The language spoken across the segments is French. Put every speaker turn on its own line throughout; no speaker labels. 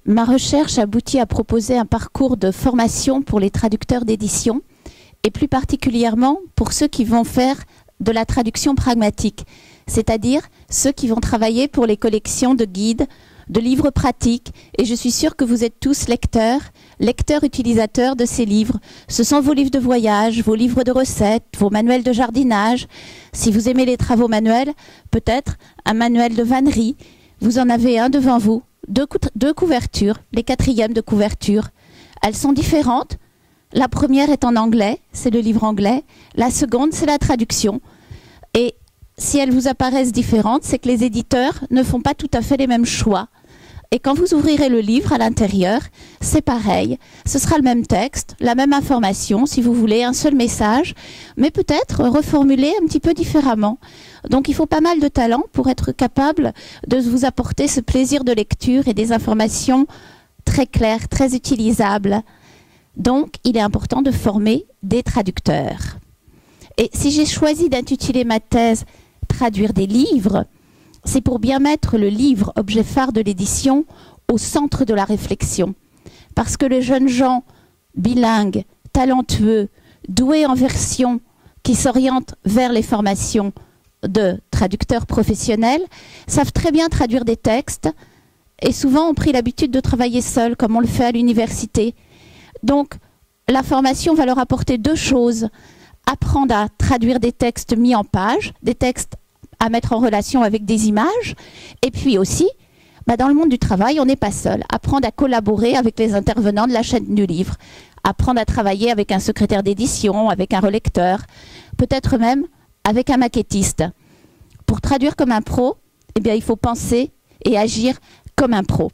Ma recherche aboutit à proposer un parcours de formation pour les traducteurs d'édition et plus particulièrement pour ceux qui vont faire de la traduction pragmatique, c'est-à-dire ceux qui vont travailler pour les collections de guides, de livres pratiques, et je suis sûre que vous êtes tous lecteurs utilisateurs de ces livres. Ce sont vos livres de voyage, vos livres de recettes, vos manuels de jardinage. Si vous aimez les travaux manuels, peut-être un manuel de vannerie. Vous en avez un devant vous, deux couvertures, les 4e de couverture. Elles sont différentes. La première est en anglais, c'est le livre anglais. La seconde, c'est la traduction. Et si elles vous apparaissent différentes, c'est que les éditeurs ne font pas tout à fait les mêmes choix. Et quand vous ouvrirez le livre à l'intérieur, c'est pareil. Ce sera le même texte, la même information, si vous voulez, un seul message, mais peut-être reformulé un petit peu différemment. Donc il faut pas mal de talent pour être capable de vous apporter ce plaisir de lecture et des informations très claires, très utilisables. Donc il est important de former des traducteurs. Et si j'ai choisi d'intituler ma thèse « Traduire des livres », c'est pour bien mettre le livre, objet phare de l'édition, au centre de la réflexion. Parce que les jeunes gens bilingues, talentueux, doués en version, qui s'orientent vers les formations de traducteurs professionnels, savent très bien traduire des textes et souvent ont pris l'habitude de travailler seuls, comme on le fait à l'université. Donc, la formation va leur apporter 2 choses. Apprendre à traduire des textes mis en page, des textes à mettre en relation avec des images, et puis aussi, dans le monde du travail, on n'est pas seul. Apprendre à collaborer avec les intervenants de la chaîne du livre, apprendre à travailler avec un secrétaire d'édition, avec un relecteur, peut-être même avec un maquettiste. Pour traduire comme un pro, eh bien, il faut penser et agir comme un pro.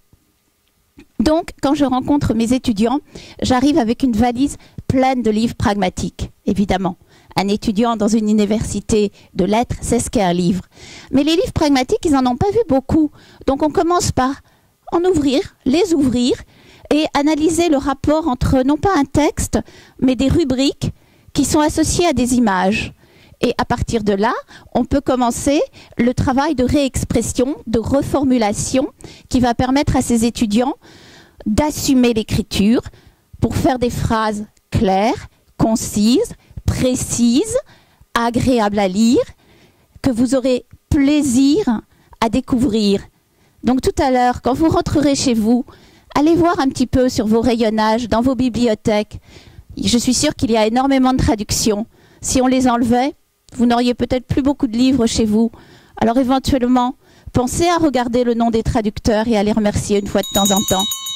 Donc, quand je rencontre mes étudiants, j'arrive avec une valise pleine de livres pragmatiques, évidemment. Un étudiant dans une université de lettres, c'est ce qu'est un livre. Mais les livres pragmatiques, ils n'en ont pas vu beaucoup. Donc on commence par en ouvrir, les ouvrir et analyser le rapport entre non pas un texte, mais des rubriques qui sont associées à des images. Et à partir de là, on peut commencer le travail de réexpression, de reformulation qui va permettre à ces étudiants d'assumer l'écriture pour faire des phrases claires, concises, précises, agréables à lire, que vous aurez plaisir à découvrir. Donc tout à l'heure, quand vous rentrerez chez vous, allez voir un petit peu sur vos rayonnages, dans vos bibliothèques. Je suis sûre qu'il y a énormément de traductions. Si on les enlevait, vous n'auriez peut-être plus beaucoup de livres chez vous. Alors éventuellement, pensez à regarder le nom des traducteurs et à les remercier une fois de temps en temps.